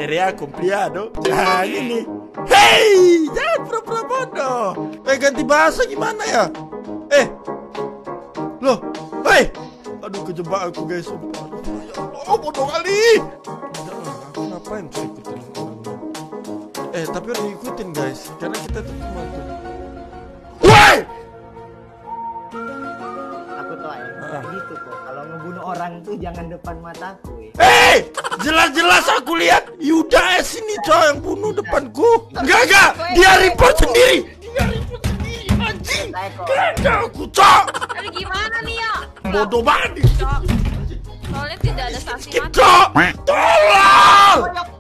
Terea compliado. Nah ini. Hei, jangan pura-pura bodoh. Ganti bahasa gimana ya? Loh, aduh kejebak aku guys. Sumpah. Ya Allah, bodoh kali. Enggak lah, aku ngapain sih ikutin orang. Tapi harus ikutin guys, karena kita tuh teman tuh. Woi! Aku tahu ya, gitu kok. Kalau ngebunuh orang tuh jangan depan mataku. Jelas-jelas aku lihat Yuda S ini coy yang bunuh depanku. Enggak, dia report sendiri. Anjing. Gak aku cok. Tapi gimana nih ya? Bodoh banget. Cok. Soalnya tidak ada saksi mata. Cok. Tolong.